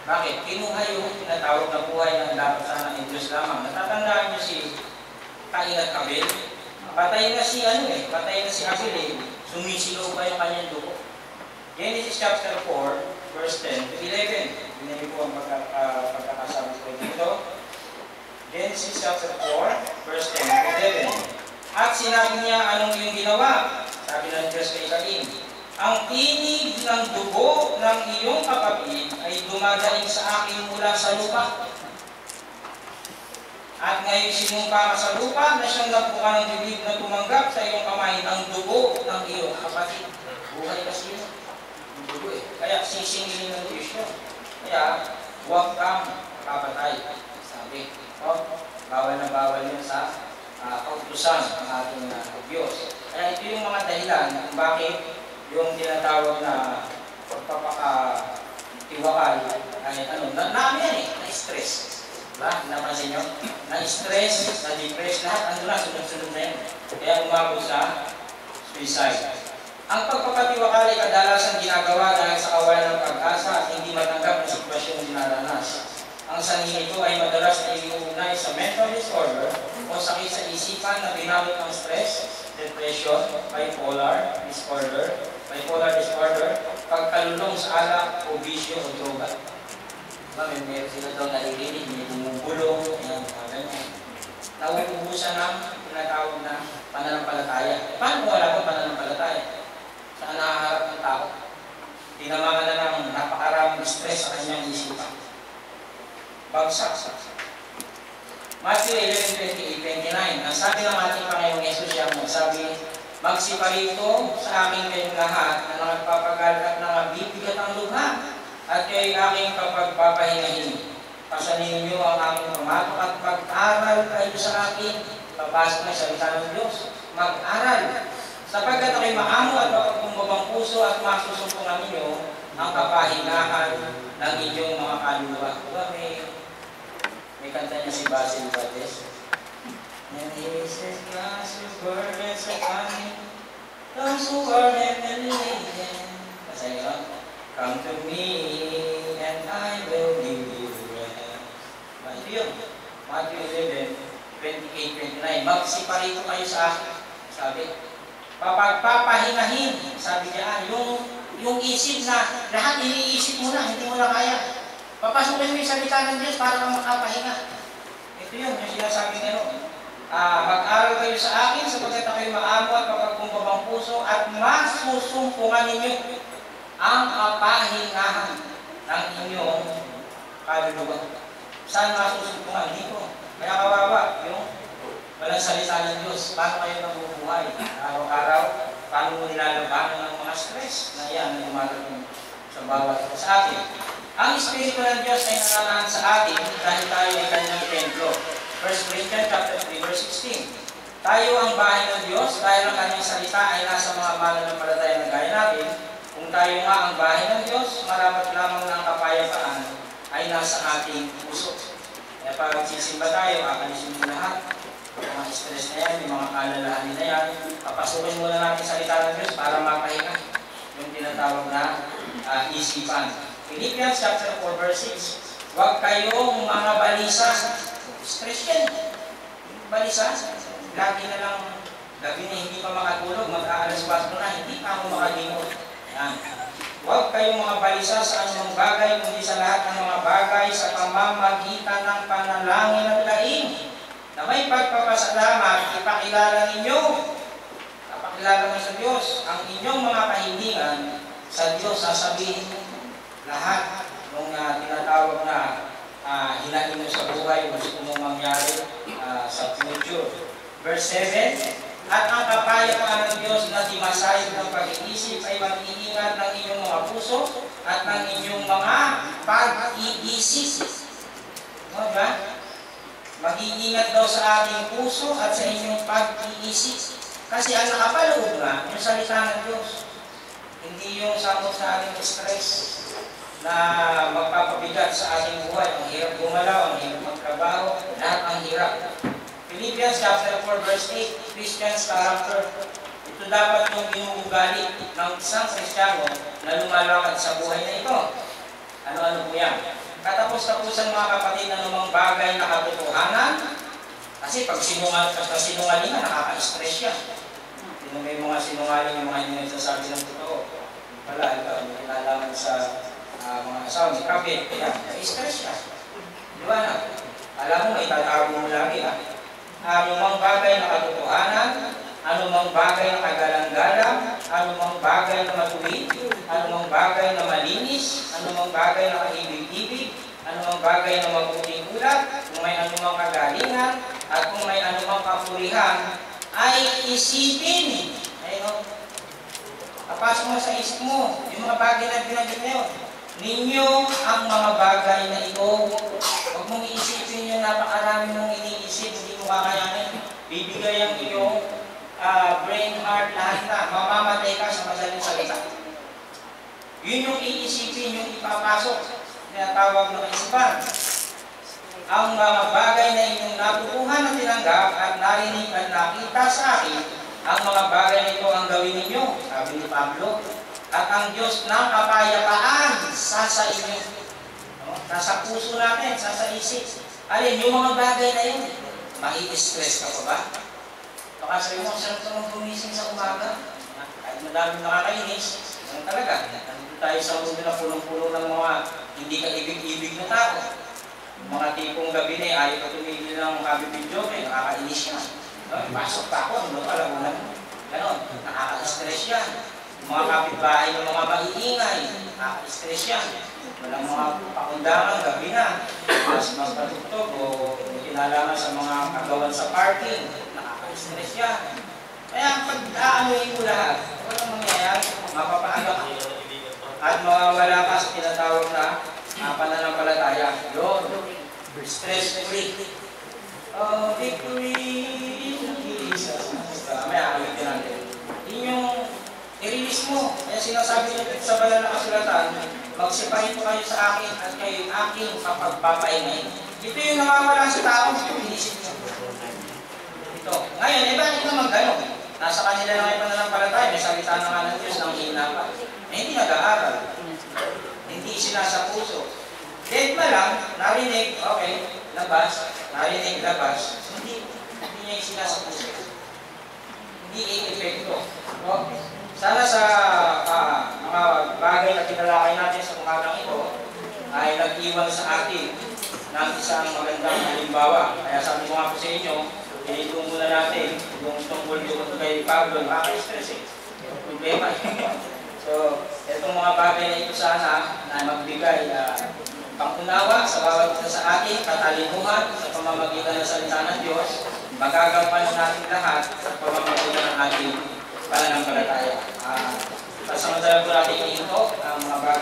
Bakit? Kinuha yung tinatawag na buhay na dapat sana ng Diyos lamang. Natatandaan niyo si Cain at Abel? Patay na si patay na si Abel eh. Sumisigaw pa yung kanyang dugo. Genesis chapter 4, verse 10 to 11. Hindi po ang pagkakasabi ko dito. Genesis chapter 4, verse 10 to 11. At sinabi niya, anong iyong ginawa? Sabi ng Diyos kay Cain, ang tinig ng dugo ng iyong kapatid ay dumadaing sa akin mula sa lupa. At ngayon sinumpa ka sa lupa na siyang nagbuka ng bibig na tumanggap sa iyong kamay ng dugo ng iyong kapatid. Buhay kasi yun. Yung dugo eh. Kaya sisingilin ng Diyos yun. Kaya huwag kang kapatay. Sabi, bawal na bawal yun sa kautusan ng ating Diyos. Kaya ito yung mga dahilan kung bakit yung tinatawag na pagpapakatiwakal ay na-stress. Diba? Napansin nyo? Na-stress, na-depress, lahat ando na, sunod-sunod na yan. Kaya umabot sa suicide. Ang pagpapatiwakal ay kadalasan ginagawa dahil sa kawalan ng pag-asa at hindi matanggap na sitwasyong dinaranas. Ang sanhi nito ay madalas na iuunay sa mental disorder o sakit sa isipan na binamit ng stress, depression, bipolar disorder, pagkalulong sa alak o bisyo o droga. Meron sila daw naririnig, may bumubulong, ganyan. Nauubusan ng tinatawag na pananampalataya. Paano wala pa pananampalataya? Saan nakaharap ng tao? Tinamakan na ng napakaraming stress sa kanyang isipan. Bagsak. Matthew 11:28-29. Ang sabi ng ating Panginoong Yesus siya magsabi, magsiparito sa akin kayong lahat na nagpapagal at nangabibigat ang lubha at kayo'y aking kapagpapahingahin. Pasanin niyo ang aking pamatok at mag-aral kayo sa akin. Papasok na salita ng Diyos. Mag-aral. Sapagkat ako'y maamo at mapagkumbabang puso at masusumpungan ninyo ang kapahingahan ng inyong mga kaluluwa. Diba may kanta niya si Basil Valdez. And he says, cast your burdens upon me, those who are heavily laden. Kasi nga, come to me and I will give you rest. Ito yun. Matthew 11:28-29. Magsiparito kayo sa akin. Sabi, papagpapahingahin. Sabi niya, yung isip na lahat iniisip mo na, hindi mo na kaya. Papasukin mo yung salita ng Diyos para kang makapahinga. Ito yun, yung sinasabi nyo. Mag-aral kayo sa akin sapagkat ako'y maamo at mapagkumbabang puso at masusumpungan ninyo ang kapahingahan ng inyong kaluluwa. Saan masusumpungan? Dito. Kaya kawawa, yung walang salita ng Diyos. Paano kayo nabubuhay? Araw-araw, paano mo nilalabanan ng mga stress na yan na dumarating sa bawat sa atin? Ang Espiritu ng Diyos ay nananahan sa atin dahil tayo ay kanyang templo. 1 Corinthians chapter 3, verse 16. Tayo ang bahay ng Diyos dahil ang kanyang salita ay nasa mga mananampalataya na gaya natin. Kung tayo nga ang bahay ng Diyos, marapat lamang ng kapayapaan ay nasa ating puso. Kaya pag sisimba tayo, akalisin mo lahat. Yung mga stress na yan, yung mga kalalahanin na yan, papasukin muna natin salita ng Diyos para mapahinga. Yung tinatawag na isipan. Philippians chapter 4, verse 6. Huwag kayong mga balisa. Stress yan. Balisa. Lagi na lang, gabi na hindi pa makatulog, mag-aalas 4 na, hindi pa ako makalimot. Yan. Huwag kayong mga balisa sa anumang bagay, kundi sa lahat ng mga bagay sa pamamagitan ng panalangin at laing. Na may pagpapasalamat, ipakilala ninyo. Ipakilala mo sa Diyos ang inyong mga kahilingan sa Diyos. Sasabihin mo lahat ng tinatawag na hinahin mo sa buhay, gusto mong mangyari sa future. Verse 7, at ang kapayapaan ng Diyos na timasayod ng pag-iisip ay mag-iingat ng inyong mga puso at ng inyong mga pag-iisip. Diba? Mag-iingat daw sa ating puso at sa inyong pag-iisip. Kasi ang nakapaloob nga, yung salita ng Diyos. Hindi yung samot sa ating stress na magpapabigat sa ating buhay. Ang hirap gumalaw, ang hirap magtrabaho, lahat ang hirap. Philippians chapter 4, verse 8, Christian's character. Ito dapat yung inuugali ng isang Kristiyano na lumalakad sa buhay na ito. Ano-ano po yan? Katapos-tapusan mga kapatid, anumang bagay na katotohanan, kasi pag sinungalingan, nakaka-stress yan. Yung may mga sinungaling, yung mga hindi nagsasabi ng totoo. Wala, ikaw, may kinalaman sa mga asawa, may kapit, kaya stress yan. Di ba na? Alam mo, may tatago mo lagi ha. Anumang bagay na katotohanan, anumang bagay na kagalang-galang, anumang bagay na matuwid, anumang bagay na malinis, anumang bagay na kaibig-ibig, anumang bagay na mabuting ulat, kung may anumang kagalingan, at kung may anumang kapurihan, ay isipin. Ayun, napasok mo sa isip mo, yung mga bagay na binanggit na yun. Ninyo ang mga bagay na ito. Huwag mong iisipin yung napakarami mong iniisip, hindi mo kakayanin. Bibigay ang iyong brain, heart, lahat na. Mamamatay ka sa madaling salita. Yun yung iisipin, yung ipapasok. Tinatawag na kaisipan. Ang mga bagay na inyong natutuhan na tinanggap at narinig at nakita sa akin, ang mga bagay na ito ang gawin ninyo, sabi ni Pablo. At ang Diyos ng kapayapaan sa inyo. No? Nasa puso natin, sa isip. Alin, yung mga bagay na yun, mai-stress ka pa ba? Baka sabi mo, sarap naman gumising sa umaga. Kahit madaming nakakainis, ganun talaga. Nandito tayo sa mundo na pulong-pulong ng mga hindi ka ibig-ibig na tao. Mga tipong gabi na ayaw ka tumigil ng kabibidyo, nakakainis yan. No? Pasok pa ako, ano pa, alam mo lang. Ganon, nakaka-stress yan. Mga kapitbahay ng mga maiingay, nakaka-stress yan. Walang mga pakundangan, gabi na. Mas patugtog o kinalaman sa mga kagawan sa parking, nakaka-stress yan. Kaya pag aanuhin mo lahat, walang mangyayari, mapapaaga ka. At mawawala ka sa tinatawag na pananampalataya. Yun, stress-free. Oh, victory in Jesus. May akawitin natin. Yun yung i-release mo. Kaya sinasabi nito sa banal na kasulatan, magsipahin po kayo sa akin at kayo yung aking kapagpapaingay. Ito yung nawawala sa tao, ito inisip nyo. Ito. Ngayon, bakit naman gano'n? Nasa kanila na may pananampalataya, may salita na nga ng Diyos ng hina pa. Hindi nag-aaral. Hindi sinasa puso. Dead pa lang, narinig, okay, labas, narinig, labas. Hindi niya sinasa puso. Hindi i-epekto. Okay. Sana sa mga bagay na kinalakay natin sa umagang ito ay nag-iwan sa atin ng isang magandang halimbawa. Kaya sabi ko nga po sa inyo, pinito muna natin yung tungkol doon kay Pablo, nakaka-stress eh. Problema. So, itong mga bagay na ito sana na magbigay pangunawa sa bawat isa sa atin, katalinuhan sa pamamagitan ng salita ng Diyos, magagampanan natin lahat sa pamamagitan ng ating pananampalataya. Pasamantala po natin ito ang mga bagay